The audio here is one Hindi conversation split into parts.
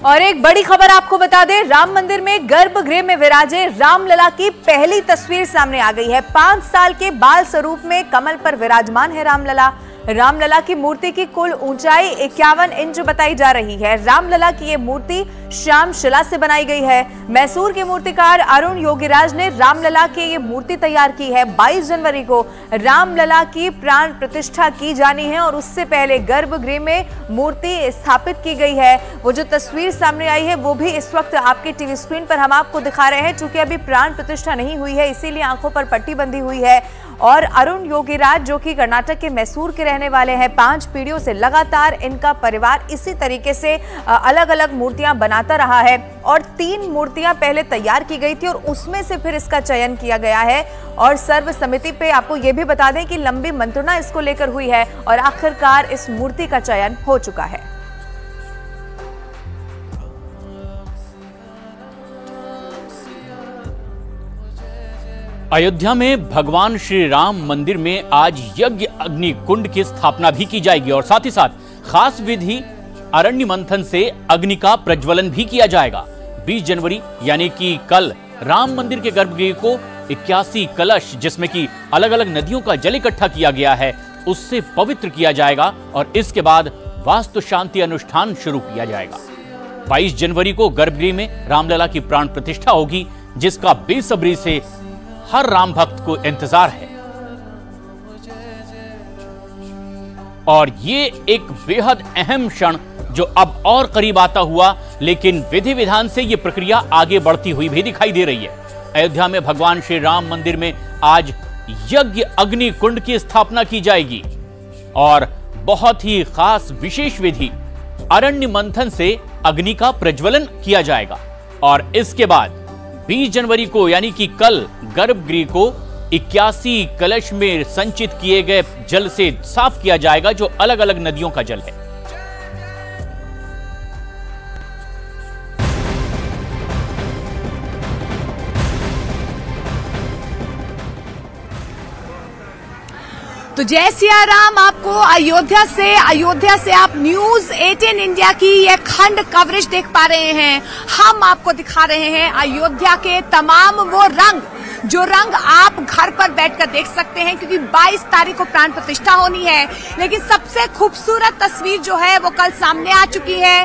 और एक बड़ी खबर आपको बता दें, राम मंदिर में गर्भगृह में विराजे रामलला की पहली तस्वीर सामने आ गई है। 5 साल के बाल स्वरूप में कमल पर विराजमान है रामलला। रामलला की मूर्ति की कुल ऊंचाई 51 इंच बताई जा रही है। रामलला की ये मूर्ति श्याम शिला से बनाई गई है। मैसूर के मूर्तिकार अरुण योगीराज ने रामलला की ये मूर्ति तैयार की है। 22 जनवरी को रामलला की प्राण प्रतिष्ठा की जानी है और उससे पहले गर्भगृह में मूर्ति स्थापित की गई है। वो जो तस्वीर सामने आई है वो भी इस वक्त आपके टीवी स्क्रीन पर हम आपको दिखा रहे हैं। चूंकि अभी प्राण प्रतिष्ठा नहीं हुई है इसीलिए आंखों पर पट्टी बंधी हुई है। और अरुण योगीराज जो कि कर्नाटक के मैसूर के रहने वाले हैं, 5 पीढ़ियों से लगातार इनका परिवार इसी तरीके से अलग अलग मूर्तियां बनाता रहा है और 3 मूर्तियां पहले तैयार की गई थी और उसमें से फिर इसका चयन किया गया है। और सर्व समिति पे आपको ये भी बता दें कि लंबी मंत्रणा इसको लेकर हुई है और आखिरकार इस मूर्ति का चयन हो चुका है। अयोध्या में भगवान श्री राम मंदिर में आज यज्ञ अग्नि कुंड की स्थापना भी की जाएगी और साथ ही साथ खास विधि अरण्य मंथन से अग्नि का प्रज्वलन भी किया जाएगा। 20 जनवरी यानी कि कल राम मंदिर के गर्भगृह को 81 कलश जिसमें कि अलग अलग नदियों का जल इकट्ठा किया गया है उससे पवित्र किया जाएगा और इसके बाद वास्तु शांति अनुष्ठान शुरू किया जाएगा। 22 जनवरी को गर्भगृह में रामलला की प्राण प्रतिष्ठा होगी जिसका बेसब्री से हर राम भक्त को इंतजार है। और ये एक बेहद अहम क्षण जो अब और करीब आता हुआ, लेकिन विधि विधान से ये प्रक्रिया आगे बढ़ती हुई भी दिखाई दे रही है। अयोध्या में भगवान श्री राम मंदिर में आज यज्ञ अग्नि कुंड की स्थापना की जाएगी और बहुत ही खास विशेष विधि अरण्य मंथन से अग्नि का प्रज्वलन किया जाएगा और इसके बाद 20 जनवरी को यानी कि कल गर्भगृह को 81 कलश में संचित किए गए जल से साफ किया जाएगा जो अलग अलग नदियों का जल है। तो जय सिया राम। आपको अयोध्या से आप न्यूज 18 इंडिया की ये खंड कवरेज देख पा रहे हैं। हम आपको दिखा रहे हैं अयोध्या के तमाम वो रंग जो रंग आप घर पर बैठकर देख सकते हैं क्योंकि 22 तारीख को प्राण प्रतिष्ठा होनी है। लेकिन सबसे खूबसूरत तस्वीर जो है वो कल सामने आ चुकी है।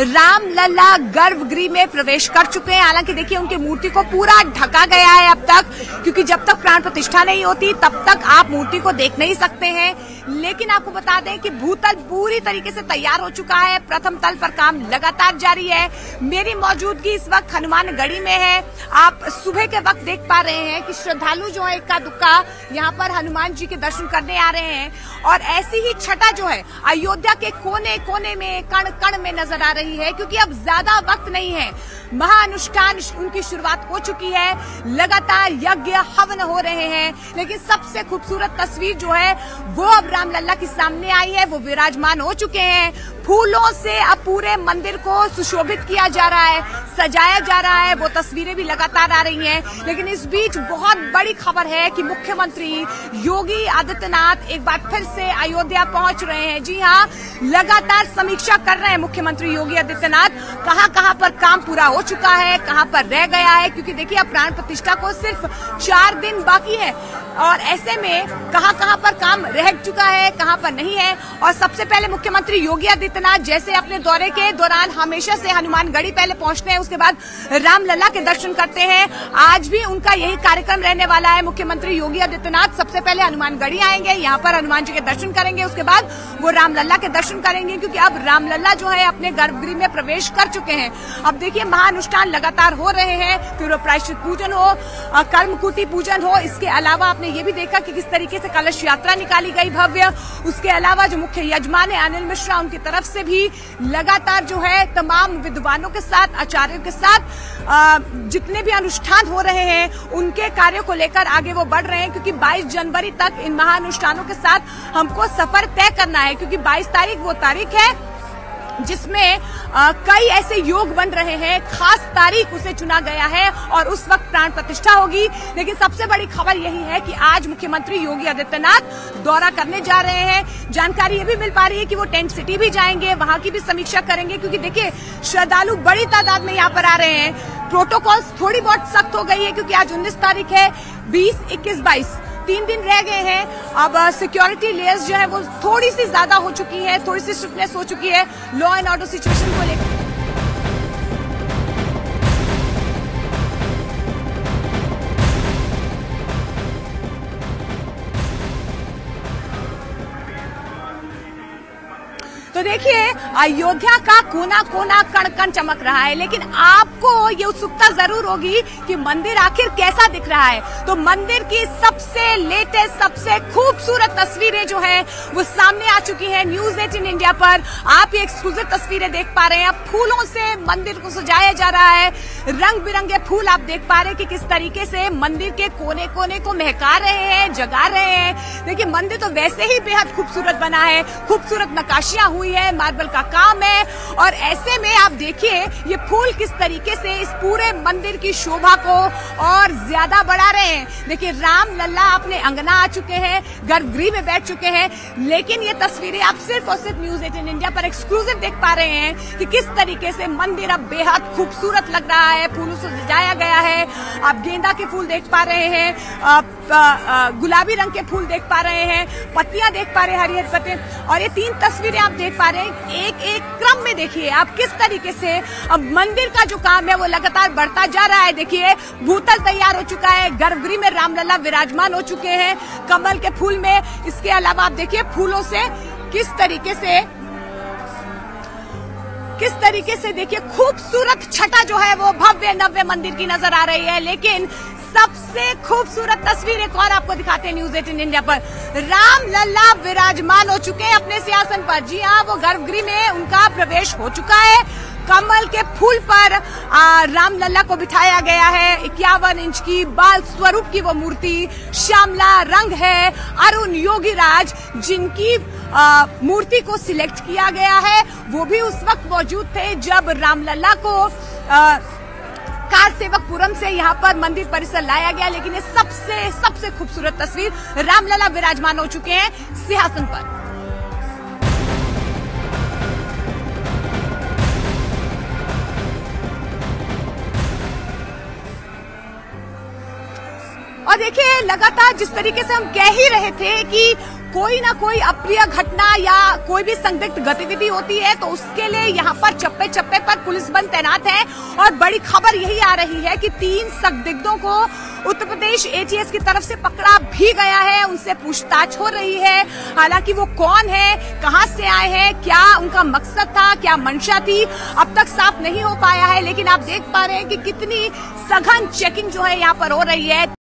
रामलला गर्भगृह में प्रवेश कर चुके हैं। हालांकि देखिए उनकी मूर्ति को पूरा ढका गया है अब तक, क्योंकि जब तक प्राण प्रतिष्ठा नहीं होती तब तक आप मूर्ति को देख नहीं सकते हैं। लेकिन आपको बता दें कि भूतल पूरी तरीके से तैयार हो चुका है। प्रथम तल पर काम लगातार जारी है। मेरी मौजूदगी इस वक्त हनुमानगढ़ी में है। आप सुबह के वक्त देख पा रहे हैं कि श्रद्धालु जो है इक्का दुक्का यहाँ पर हनुमान जी के दर्शन करने आ रहे हैं और ऐसी ही छटा जो है अयोध्या के कोने कोने में कण कण में नजर आ रही है क्योंकि अब ज्यादा वक्त नहीं है। महाअनुष्ठान उनकी शुरुआत हो चुकी है। लगातार यज्ञ हवन हो रहे हैं। लेकिन सबसे खूबसूरत तस्वीर जो है वो अब रामलला के सामने आई है। वो विराजमान हो चुके हैं। फूलों से अब पूरे मंदिर को सुशोभित किया जा रहा है, सजाया जा रहा है। वो तस्वीरें भी लगातार आ रही हैं। लेकिन इस बीच बहुत बड़ी खबर है कि मुख्यमंत्री योगी आदित्यनाथ एक बार फिर से अयोध्या पहुंच रहे हैं। जी हाँ, लगातार समीक्षा कर रहे हैं मुख्यमंत्री योगी आदित्यनाथ। कहां पर काम पूरा हो चुका है, कहां पर रह गया है, क्योंकि देखिए अब प्राण प्रतिष्ठा को सिर्फ 4 दिन बाकी है और ऐसे में कहां पर काम रह चुका है, कहां पर नहीं है। और सबसे पहले मुख्यमंत्री योगी आदित्यनाथ जैसे अपने दौरे के दौरान हमेशा से हनुमानगढ़ी पहले पहुंचते हैं, उसके बाद रामलला के दर्शन करते हैं। आज भी उनका यही कार्यक्रम रहने वाला है। मुख्यमंत्री योगी आदित्यनाथ सबसे पहले हनुमानगढ़ी आएंगे, यहाँ पर हनुमान जी के दर्शन करेंगे, उसके बाद वो रामलला के दर्शन करेंगे क्योंकि अब रामलला जो है अपने गर्भगृह में प्रवेश कर चुके हैं। अब देखिए महाअनुष्ठान लगातार हो रहे हैं, फिर प्रायश्चित पूजन हो, कर्मकुटी पूजन हो। इसके अलावा आपने ये भी देखा कि किस तरीके से कलश यात्रा निकाली गई भव्य। उसके अलावा जो मुख्य यजमान है अनिल मिश्रा, उनकी तरफ से भी लगातार जो है तमाम विद्वानों के साथ, आचार्यों के साथ जितने भी अनुष्ठान हो रहे हैं उनके कार्यों को लेकर आगे वो बढ़ रहे हैं क्योंकि 22 जनवरी तक इन महाअनुष्ठानों के साथ हमको सफर तय करना है क्योंकि 22 तारीख वो तारीख है जिसमें कई ऐसे योग बन रहे हैं। खास तारीख उसे चुना गया है और उस वक्त प्राण प्रतिष्ठा होगी। लेकिन सबसे बड़ी खबर यही है कि आज मुख्यमंत्री योगी आदित्यनाथ दौरा करने जा रहे हैं। जानकारी ये भी मिल पा रही है कि वो टेंट सिटी भी जाएंगे, वहां की भी समीक्षा करेंगे, क्योंकि देखिए श्रद्धालु बड़ी तादाद में यहाँ पर आ रहे हैं। प्रोटोकॉल्स थोड़ी बहुत सख्त हो गई है क्योंकि आज 19 तारीख है, 20, 21, 22 3 दिन रह गए हैं। अब सिक्योरिटी लेयर्स जो है वो थोड़ी सी ज्यादा हो चुकी है, थोड़ी सी स्ट्रिक्टनेस हो चुकी है लॉ एंड ऑर्डर सिचुएशन को लेकर। तो देखिए अयोध्या का कोना कोना कण कण चमक रहा है, लेकिन आपको ये उत्सुकता जरूर होगी कि मंदिर आखिर कैसा दिख रहा है। तो मंदिर की सबसे लेटेस्ट, सबसे खूबसूरत तस्वीरें जो है वो सामने आ चुकी है न्यूज़ 18 इंडिया पर। आप ये एक्सक्लूसिव तस्वीरें देख पा रहे हैं। अब फूलों से मंदिर को सजाया जा रहा है, रंग बिरंगे फूल आप देख पा रहे हैं कि किस तरीके से मंदिर के कोने कोने को महका रहे हैं, जगा रहे हैं। देखिए मंदिर तो वैसे ही बेहद खूबसूरत बना है, खूबसूरत नक्काशियां हुई है, मार्बल का काम है, और ऐसे में आप देखिए ये फूल किस तरीके से इस पूरे मंदिर की शोभा को और ज्यादा बढ़ा रहे हैं। देखिए राम लल्ला अपने अंगना आ चुके हैं, गर्भगृह में बैठ चुके हैं, लेकिन ये तस्वीरें आप सिर्फ और सिर्फ न्यूज़ 18 इंडिया पर एक्सक्लूसिव देख पा रहे हैं कि किस तरीके से मंदिर अब बेहद खूबसूरत लग रहा है, फूलों से सजाया गया है। आप गेंदा के फूल देख पा रहे हैं, गुलाबी रंग के फूल देख पा रहे हैं, पत्तियां देख पा रहे हैं, हरी हरी पत्तियां, और ये 3 तस्वीरें आप देख पा रहे हैं। एक एक क्रम में देखिए आप किस तरीके से अब मंदिर का जो काम है वो लगातार बढ़ता जा रहा है। देखिए भूतल तैयार हो चुका है, गर्भगृह में रामलला विराजमान हो चुके हैं कमल के फूल में। इसके अलावा आप देखिए फूलों से किस तरीके से देखिए खूबसूरत छटा जो है वो भव्य नव्य मंदिर की नजर आ रही है। लेकिन सबसे खूबसूरत तस्वीर एक और आपको दिखाते हैं न्यूज़ 18 इंडिया पर। राम लल्ला विराजमान हो चुके हैं अपने सिंहासन पर। जी हाँ, वो गर्भगृह में उनका प्रवेश हो चुका है। कमल के फूल पर राम लल्ला को बिठाया गया है। 51 इंच की बाल स्वरूप की वो मूर्ति, श्यामला रंग है। अरुण योगीराज जिनकी मूर्ति को सिलेक्ट किया गया है, वो भी उस वक्त मौजूद थे जब रामलला को कार सेवकपुरम से यहाँ पर मंदिर परिसर लाया गया। लेकिन ये सबसे खूबसूरत तस्वीर, रामलला विराजमान हो चुके हैं सिंहासन पर। और देखिए लगातार जिस तरीके से हम कह ही रहे थे कि कोई ना कोई अप्रिय घटना या कोई भी संदिग्ध गतिविधि होती है तो उसके लिए यहाँ पर चप्पे चप्पे पर पुलिस बल तैनात है। और बड़ी खबर यही आ रही है कि 3 संदिग्धों को उत्तर प्रदेश ATS की तरफ से पकड़ा भी गया है, उनसे पूछताछ हो रही है। हालांकि वो कौन है, कहां से आए हैं, क्या उनका मकसद था, क्या मंशा थी, अब तक साफ नहीं हो पाया है। लेकिन आप देख पा रहे हैं कि कितनी सघन चेकिंग जो है यहाँ पर हो रही है।